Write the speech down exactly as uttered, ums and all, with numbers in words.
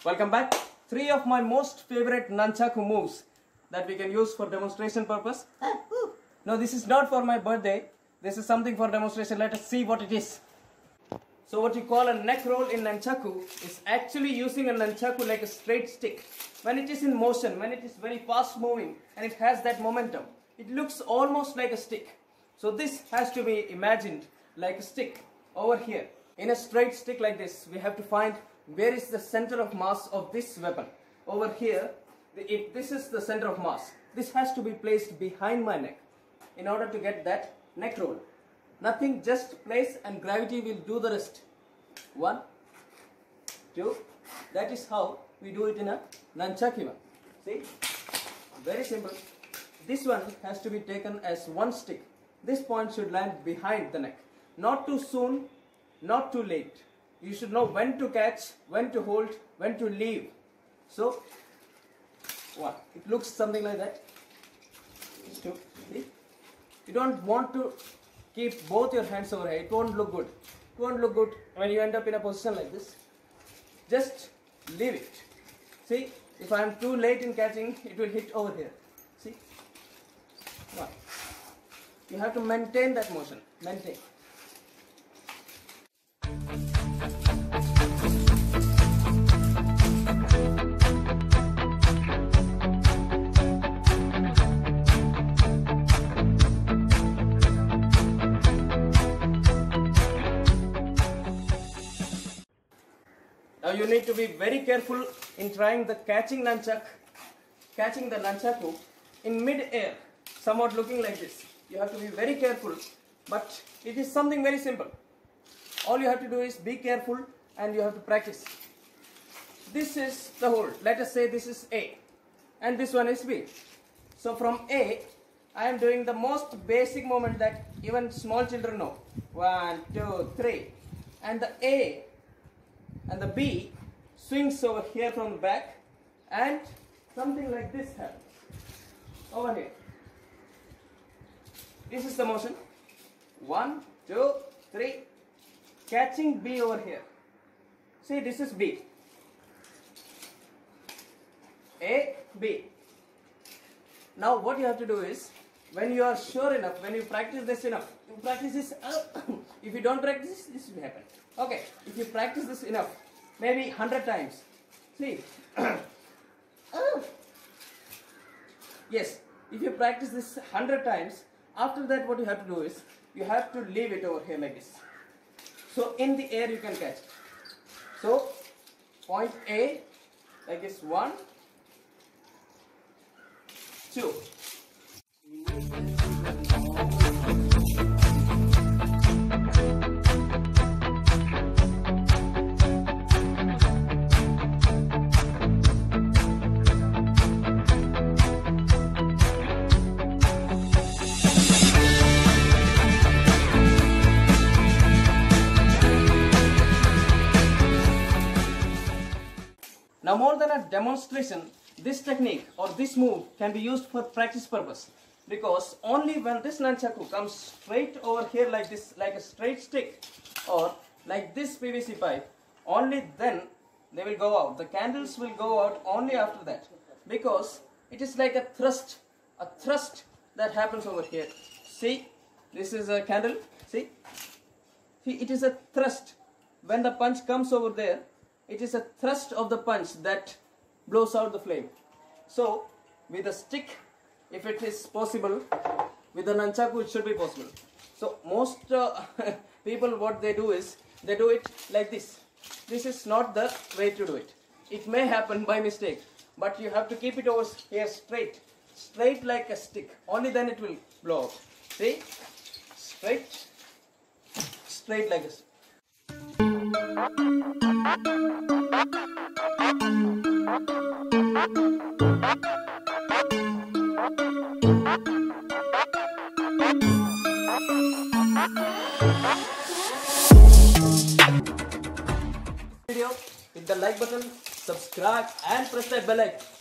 Welcome back. Three of my most favorite nunchaku moves that we can use for demonstration purpose. No, this is not for my birthday. This is something for demonstration. Let us see what it is. So what you call a neck roll in nunchaku is actually using a nunchaku like a straight stick. When it is in motion, when it is very fast moving and it has that momentum, it looks almost like a stick. So this has to be imagined like a stick over here. In a straight stick like this, we have to find where is the center of mass of this weapon. Over here, if this is the center of mass, this has to be placed behind my neck in order to get that neck roll. Nothing, just place and gravity will do the rest. One, two, that is how we do it in a nunchaku. See, very simple. This one has to be taken as one stick. This point should land behind the neck. Not too soon, not too late. You should know when to catch, when to hold, when to leave. So, one. It looks something like that. Two. See? You don't want to keep both your hands over here. It won't look good. It won't look good when you end up in a position like this. Just leave it. See, if I am too late in catching, it will hit over here. See? One. You have to maintain that motion. Maintain. Now you need to be very careful in trying the catching nunchuck, catching the nunchaku in mid-air, somewhat looking like this. You have to be very careful, but it is something very simple. All you have to do is be careful and you have to practice. This is the hold. Let us say this is A and this one is B. So from A, I am doing the most basic movement that even small children know. One, two, three. And the A and the B swings over here from the back and something like this happens over here. This is the motion. One, two, three. Catching B over here. See, this is B. A, B. Now what you have to do is, when you are sure enough, when you practice this enough, you practice this, uh, if you don't practice this, this will happen. Okay, if you practice this enough, maybe one hundred times. See, yes, if you practice this one hundred times, after that what you have to do is, you have to leave it over here like this. So in the air you can catch. So point A, like this, one, two. Now more than a demonstration, this technique or this move can be used for practice purpose, because only when this nunchaku comes straight over here like this, like a straight stick or like this P V C pipe, only then they will go out. The candles will go out only after that, because it is like a thrust, a thrust that happens over here. See, this is a candle, see, see it is a thrust. When the punch comes over there, it is a thrust of the punch that blows out the flame. So, with a stick, if it is possible, with a nunchaku it should be possible. So, most uh, people what they do is, they do it like this. This is not the way to do it. It may happen by mistake, but you have to keep it over here straight. Straight like a stick. Only then it will blow out. See? Straight. Straight like this. Video, hit the like button, subscribe and press that bell icon.